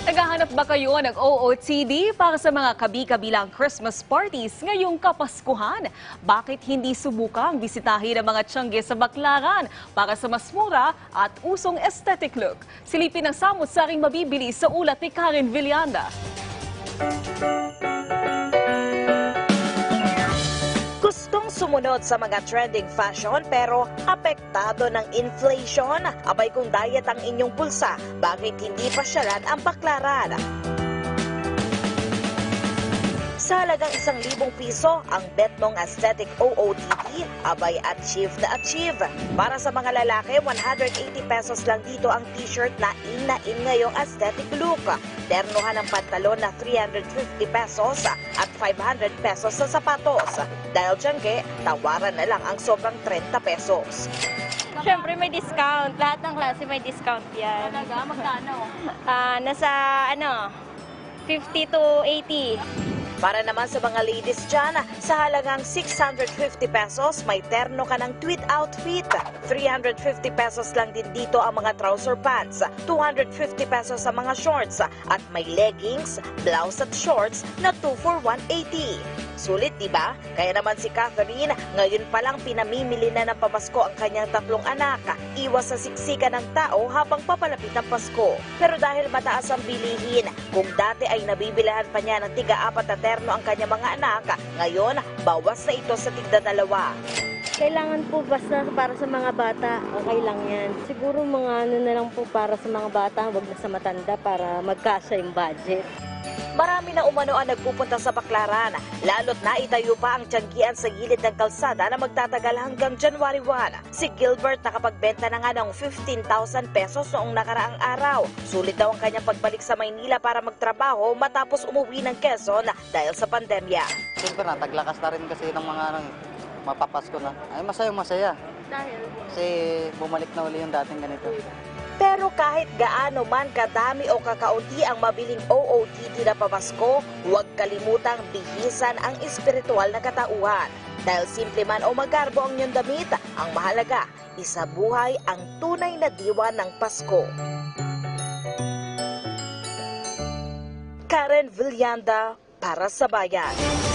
Naghahanap ba kayo ng OOTD para sa mga kabi-kabilang Christmas parties ngayong Kapaskuhan? Bakit hindi subukang bisitahin ang mga tiyangge sa Baclaran para sa mas mura at usong aesthetic look? Silipin ang samot-saring mabibili sa ulat ni Karen Villanda. Gustong sumunod sa mga trending fashion pero apektado ng inflation? Abay kung diet ang inyong pulsa, bakit hindi pasyalan ang Baclaran? Sa halagang 1,000 piso, ang bet mong aesthetic OOTD, abay achieve na achieve. Para sa mga lalaki, 180 pesos lang dito ang t-shirt na in ngayong aesthetic look. Ternuhan ng pantalon na 350 pesos at 500 pesos sa sapatos. Dahil tiyangge, tawaran na lang ang sobrang 30 pesos. Siyempre may discount. Lahat ng klase may discount yan. Talaga? Magkano? Nasa 50 to 80. Para naman sa mga ladies dyan, sa halagang 650 pesos, may terno ka ng tweed outfit. 350 pesos lang din dito ang mga trouser pants. 250 pesos sa mga shorts. At may leggings, blouse at shorts na 2 for 180. Sulit, diba? Kaya naman si Catherine, ngayon pa lang pinamimili na ng pamasko ang kanyang 3 anak. Iwas sa siksikan ng tao habang papalapit ang Pasko. Pero dahil mataas ang bilihin, kung dati ay nabibilahan pa niya ng tiga-4 na terno ang kanyang mga anak, ngayon bawas na ito sa tigda-2. Kailangan po basta para sa mga bata, okay lang yan. Siguro mga na lang po para sa mga bata, wag na sa matanda para magkasya yung budget. Marami na umano ang nagpupunta sa Baclaran, lalo't na itayo pa ang tiyanggian sa gilid ng kalsada na magtatagal hanggang January 1. Si Gilbert nakapagbenta na nga ng 15,000 pesos noong nakaraang araw. Sulit daw ang kanyang pagbalik sa Maynila para magtrabaho matapos umuwi ng Quezon dahil sa pandemya. Siyempre na, taglakas na rin kasi ng mga mapapasko na. Ay masaya. Dahil? Kasi bumalik na uli yung dating ganito. Pero kahit gaano man kadami o kakaunti ang mabiling OOTD na pamasko, huwag kalimutang bihisan ang espiritual na katauhan. Dahil simple man o magarbo ang iyong damit, ang mahalaga, isabuhay ang tunay na diwa ng Pasko. Karen Villanda para sa Bayan.